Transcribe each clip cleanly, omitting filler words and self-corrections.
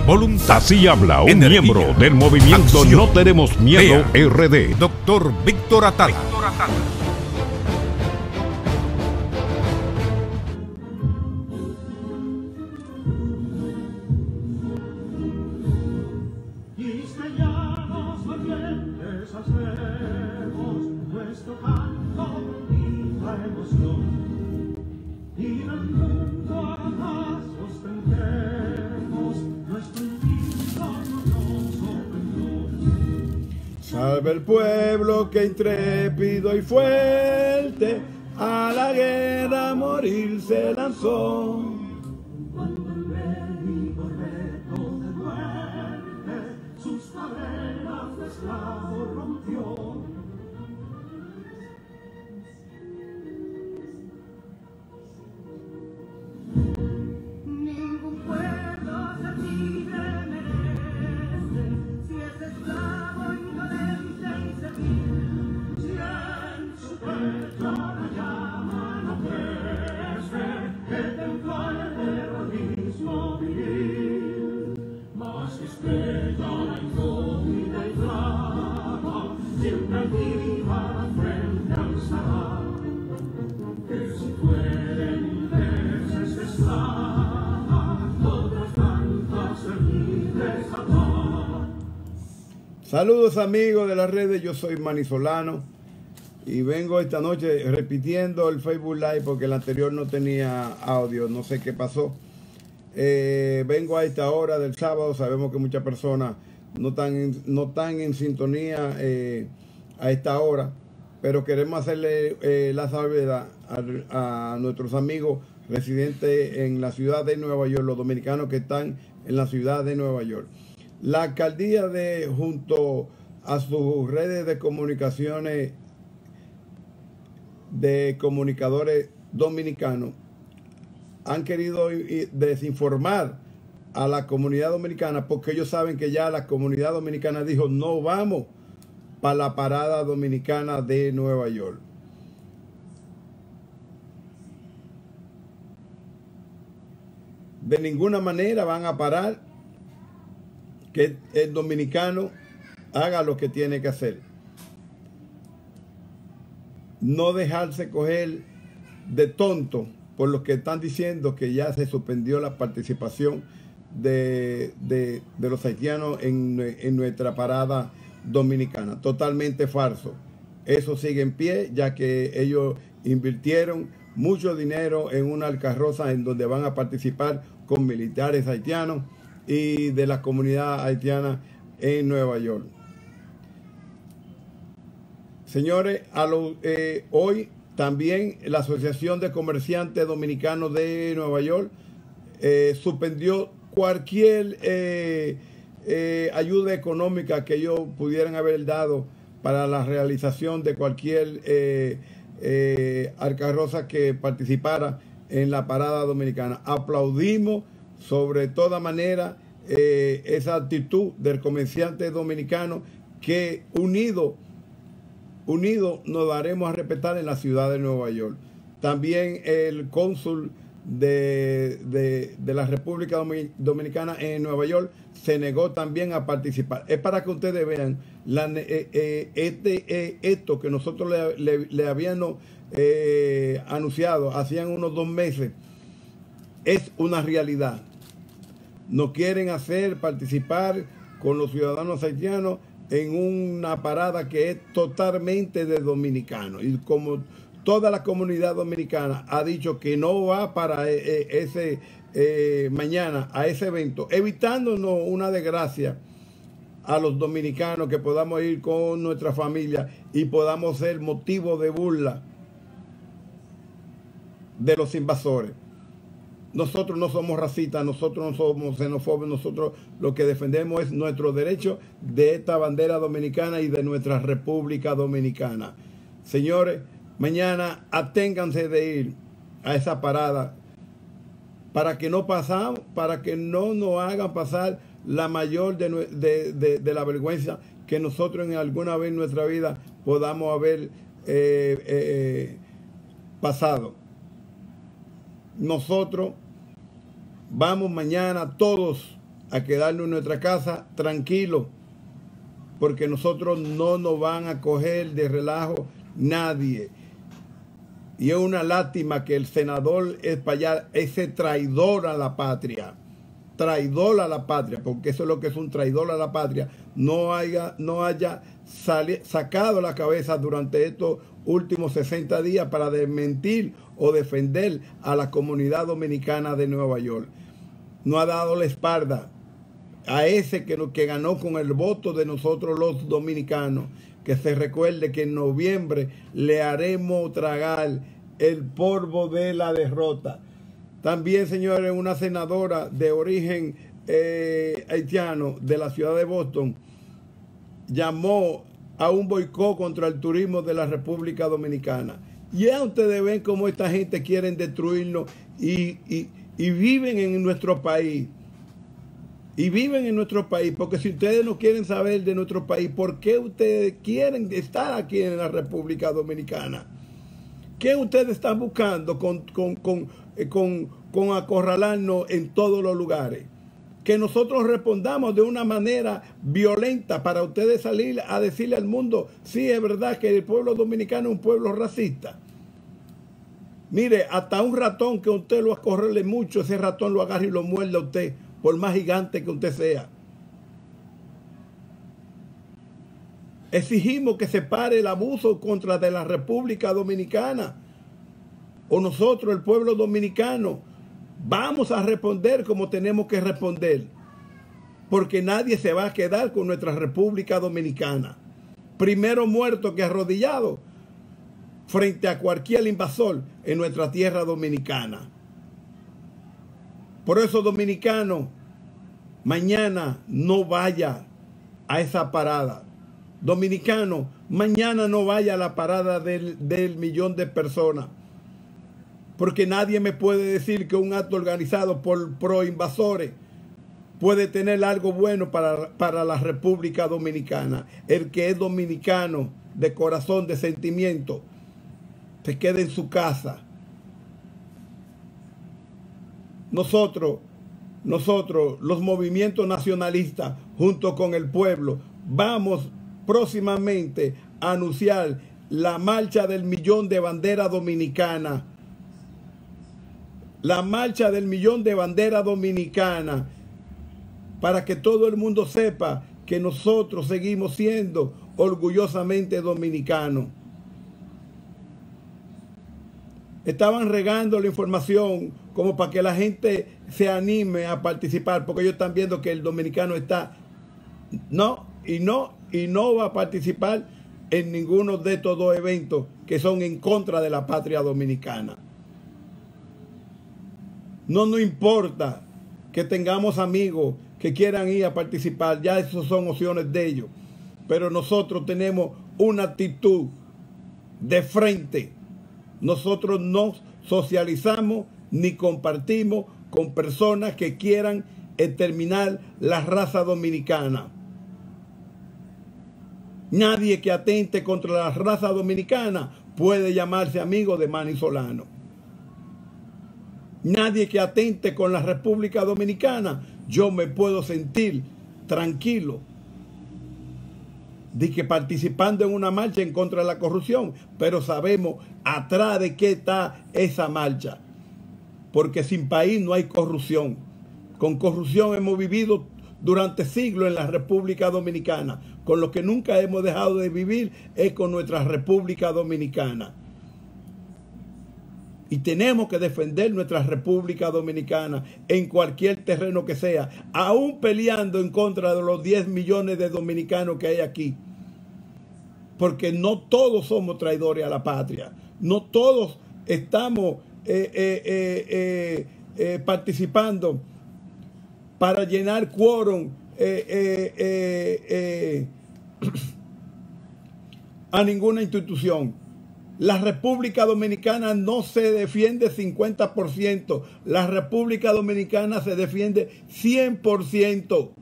voluntad. Así habla un energía, miembro del movimiento acción. No Tenemos Miedo Vea, RD. Doctor Víctor Atala. Cristianos valientes hacemos nuestro canto y la emoción, y del mundo a más ostentemos nuestro infinito glorioso. Salve el pueblo que intrépido y fuerte a la guerra a morir se lanzó. Cuando el enemigo reto de muerte sus cadenas de esclavo rompió. Ningún pueblo ser libre merece si es esclavo, indolente y servil. Si en su pecho la llama no crece, que templó el terrorismo viril. Mas que estrella la incógnita y flama, siempre viva la frente alzará. Que si fueren veces esclava, otras tantas ser libres habrá. Saludos amigos de las redes, yo soy Manny Solano y vengo esta noche repitiendo el Facebook Live porque el anterior no tenía audio, no sé qué pasó. Vengo a esta hora del sábado, sabemos que muchas personas no están en sintonía a esta hora, pero queremos hacerle la salvedad a nuestros amigos residentes en la ciudad de Nueva York, los dominicanos que están en la ciudad de Nueva York. La alcaldía junto a sus redes de comunicaciones de comunicadores dominicanos han querido desinformar a la comunidad dominicana porque ellos saben que ya la comunidad dominicana dijo no vamos para la parada dominicana de Nueva York. De ninguna manera van a parar que el dominicano haga lo que tiene que hacer. No dejarse coger de tonto por lo que están diciendo que ya se suspendió la participación de los haitianos en nuestra parada dominicana. Totalmente falso. Eso sigue en pie, ya que ellos invirtieron mucho dinero en una carroza en donde van a participar con militares haitianos y de la comunidad haitiana en Nueva York. Señores, hoy también la Asociación de Comerciantes Dominicanos de Nueva York suspendió cualquier ayuda económica que ellos pudieran haber dado para la realización de cualquier carroza que participara en la parada dominicana. Aplaudimos sobre toda manera esa actitud del comerciante dominicano que unido nos daremos a respetar en la ciudad de Nueva York. También el cónsul de la República Dominicana en Nueva York se negó también a participar. Es para que ustedes vean esto que nosotros le habíamos anunciado hacían unos 2 meses. Es una realidad. No quieren participar con los ciudadanos haitianos en una parada que es totalmente de dominicanos. Y como toda la comunidad dominicana ha dicho que no va para mañana a ese evento, evitándonos una desgracia a los dominicanos, que podamos ir con nuestra familia y podamos ser motivo de burla de los invasores. Nosotros no somos racistas, nosotros no somos xenófobos, nosotros lo que defendemos es nuestro derecho de esta bandera dominicana y de nuestra República Dominicana. Señores, mañana aténganse de ir a esa parada para que no nos hagan pasar la mayor de la vergüenza que nosotros en alguna vez en nuestra vida podamos haber pasado. Nosotros vamos mañana todos a quedarnos en nuestra casa tranquilos, porque nosotros no nos van a coger de relajo nadie. Y es una lástima que el senador Espaillat, ese traidor a la patria, porque eso es lo que es un traidor a la patria, no haya sacado la cabeza durante estos últimos 60 días para desmentir o defender a la comunidad dominicana de Nueva York. No ha dado la espalda a ese que ganó con el voto de nosotros los dominicanos. Que se recuerde que en noviembre le haremos tragar el polvo de la derrota. También, señores, una senadora de origen haitiano de la ciudad de Boston llamó a un boicot contra el turismo de la República Dominicana. Ya ustedes ven cómo esta gente quiere destruirnos y viven en nuestro país. Y viven en nuestro país, porque si ustedes no quieren saber de nuestro país, ¿por qué ustedes quieren estar aquí en la República Dominicana? ¿Qué ustedes están buscando con acorralarnos en todos los lugares? Que nosotros respondamos de una manera violenta para ustedes salir a decirle al mundo, sí, es verdad que el pueblo dominicano es un pueblo racista. Mire, hasta un ratón que usted lo acorrale mucho, ese ratón lo agarra y lo muerde a usted, por más gigante que usted sea. Exigimos que se pare el abuso contra de la República Dominicana. O nosotros, el pueblo dominicano, vamos a responder como tenemos que responder. Porque nadie se va a quedar con nuestra República Dominicana. Primero muerto que arrodillado frente a cualquier invasor en nuestra tierra dominicana. Por eso, dominicano, mañana no vaya a esa parada. Dominicano, mañana no vaya a la parada del 1.000.000 de personas. Porque nadie me puede decir que un acto organizado por pro-invasores puede tener algo bueno para la República Dominicana. El que es dominicano de corazón, de sentimiento, se quede en su casa. Nosotros, los movimientos nacionalistas, junto con el pueblo, vamos próximamente a anunciar la marcha del 1.000.000 de bandera dominicana. La marcha del 1.000.000 de bandera dominicana, para que todo el mundo sepa que nosotros seguimos siendo orgullosamente dominicanos. Estaban regando la información como para que la gente se anime a participar, porque ellos están viendo que el dominicano está no va a participar en ninguno de estos dos eventos que son en contra de la patria dominicana. No nos importa que tengamos amigos que quieran ir a participar, ya eso son opciones de ellos, pero nosotros tenemos una actitud de frente. Nosotros no socializamos ni compartimos con personas que quieran exterminar la raza dominicana. Nadie que atente contra la raza dominicana puede llamarse amigo de Manny Solano. Nadie que atente con la República Dominicana, yo me puedo sentir tranquilo de que participando en una marcha en contra de la corrupción, pero sabemos atrás de qué está esa marcha, porque sin país no hay corrupción. Con corrupción hemos vivido durante siglos en la República Dominicana. Con lo que nunca hemos dejado de vivir es con nuestra República Dominicana. Y tenemos que defender nuestra República Dominicana en cualquier terreno que sea, aún peleando en contra de los 10 millones de dominicanos que hay aquí. Porque no todos somos traidores a la patria. No todos estamos participando para llenar quórum a ninguna institución. La República Dominicana no se defiende 50%. La República Dominicana se defiende 100%.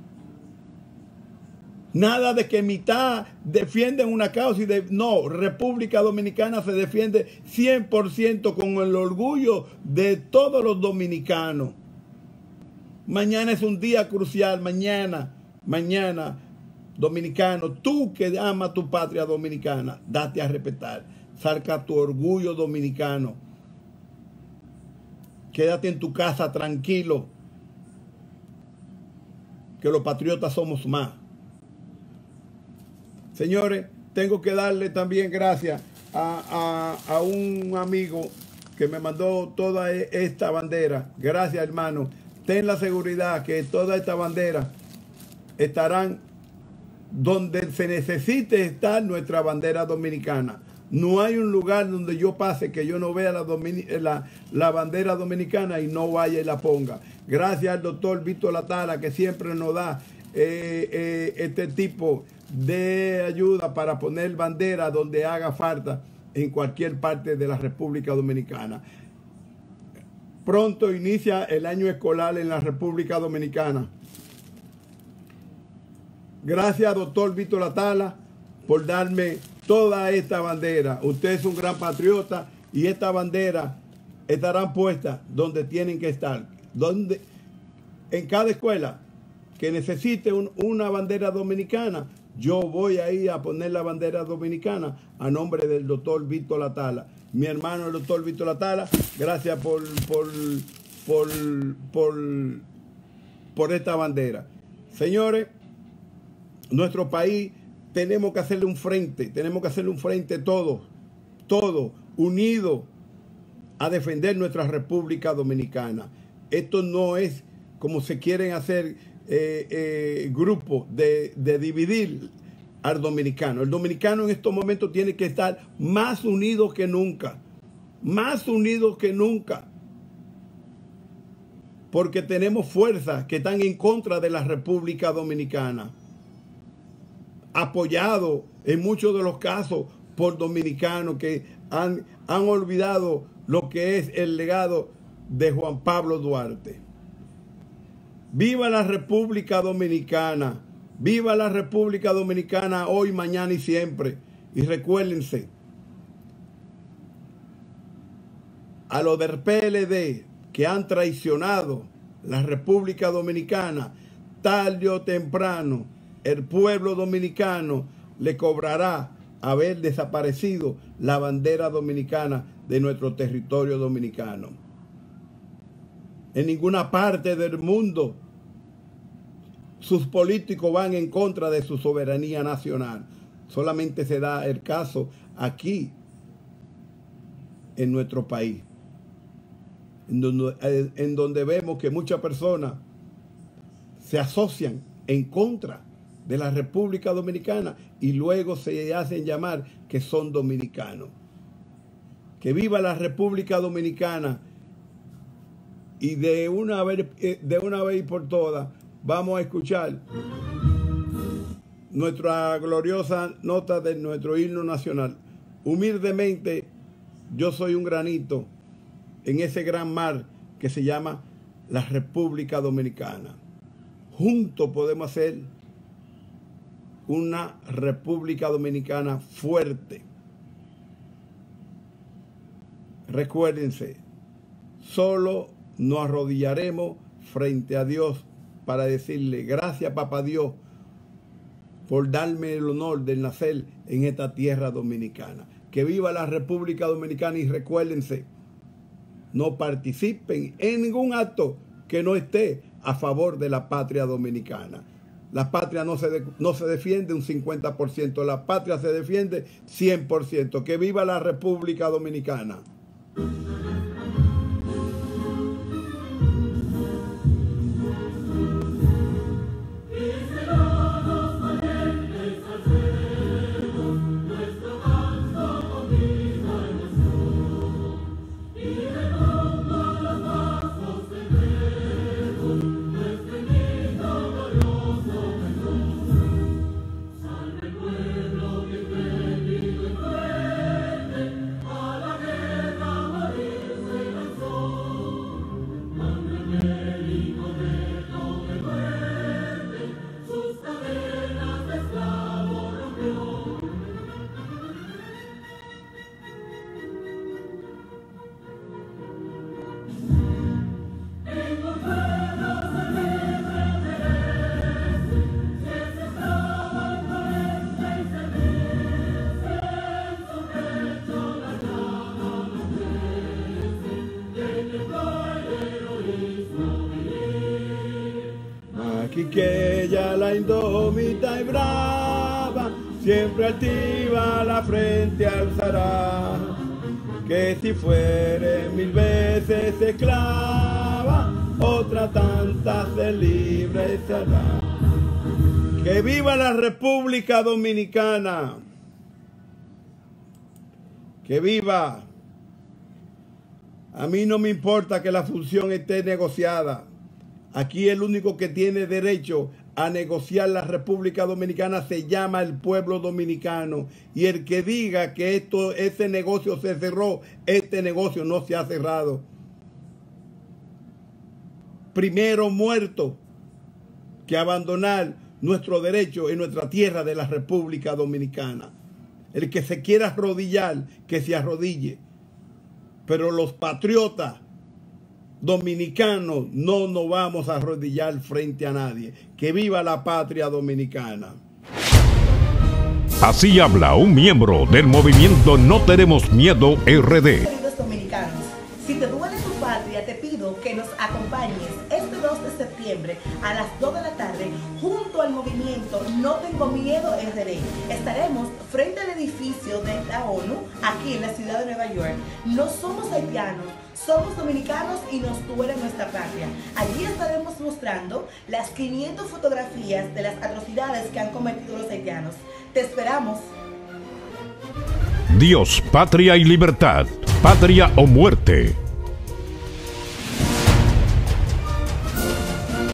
Nada de que mitad defienden una causa y no, República Dominicana se defiende 100% con el orgullo de todos los dominicanos. Mañana es un día crucial. Mañana, dominicano, tú que amas tu patria dominicana, date a respetar. Saca tu orgullo dominicano. Quédate en tu casa tranquilo, que los patriotas somos más. Señores, tengo que darle también gracias a un amigo que me mandó toda esta bandera. Gracias, hermano. Ten la seguridad que toda esta bandera estarán donde se necesite estar nuestra bandera dominicana. No hay un lugar donde yo pase que yo no vea la bandera dominicana y no vaya y la ponga. Gracias al doctor Víctor Latala, que siempre nos da este tipo de ayuda para poner bandera donde haga falta en cualquier parte de la República Dominicana. Pronto inicia el año escolar en la República Dominicana. Gracias, doctor Víctor Latala, por darme toda esta bandera. Usted es un gran patriota y esta bandera estarán puestas donde tienen que estar. En cada escuela que necesite una bandera dominicana, yo voy ahí a poner la bandera dominicana a nombre del doctor Víctor Latala. Mi hermano el doctor Víctor Latala, gracias por esta bandera. Señores, nuestro país tenemos que hacerle un frente todos, unidos a defender nuestra República Dominicana. Esto no es como se quieren hacer grupos de dividir al dominicano. El dominicano en estos momentos tiene que estar más unido que nunca, porque tenemos fuerzas que están en contra de la República Dominicana, apoyado en muchos de los casos por dominicanos que han olvidado lo que es el legado de Juan Pablo Duarte. ¡Viva la República Dominicana! ¡Viva la República Dominicana hoy, mañana y siempre! Y recuérdense, a los del PLD que han traicionado la República Dominicana, tarde o temprano, el pueblo dominicano le cobrará haber desaparecido la bandera dominicana de nuestro territorio dominicano. En ninguna parte del mundo sus políticos van en contra de su soberanía nacional. Solamente se da el caso aquí, en nuestro país, en donde vemos que muchas personas se asocian en contra de la República Dominicana y luego se hacen llamar que son dominicanos. Que viva la República Dominicana. Y de una vez y por todas vamos a escuchar nuestra gloriosa nota de nuestro himno nacional. Humildemente, yo soy un granito en ese gran mar que se llama la República Dominicana. Juntos podemos hacer una República Dominicana fuerte. Recuérdense, solo nos arrodillaremos frente a Dios para decirle: gracias, papá Dios, por darme el honor de nacer en esta tierra dominicana. Que viva la República Dominicana y recuérdense, no participen en ningún acto que no esté a favor de la patria dominicana. La patria no se defiende un 50%, la patria se defiende 100%. Que viva la República Dominicana. Salve el pueblo que fue vivo y fuerte a la guerra. Quiqueya la indómita y brava, siempre altiva la frente alzará, que si fuere 1000 veces esclava, otra tanta se libre será. ¡Que viva la República Dominicana! ¡Que viva! A mí no me importa que la función esté negociada. Aquí el único que tiene derecho a negociar la República Dominicana se llama el pueblo dominicano. Y el que diga que ese negocio se cerró, este negocio no se ha cerrado. Primero muerto que abandonar nuestro derecho en nuestra tierra de la República Dominicana. El que se quiera arrodillar, que se arrodille. Pero los patriotas dominicanos no nos vamos a arrodillar frente a nadie. ¡Que viva la patria dominicana! Así habla un miembro del movimiento No Tenemos Miedo RD. Queridos dominicanos, si te duele tu patria, te pido que nos acompañes este 2 de septiembre a las 2 de la tarde junto al movimiento No Tengo Miedo RD. Estaremos frente al edificio de la ONU aquí en la ciudad de Nueva York. No somos haitianos, somos dominicanos y nos duele nuestra patria. Allí estaremos mostrando las 500 fotografías de las atrocidades que han cometido los haitianos. Te esperamos. Dios, patria y libertad, patria o muerte.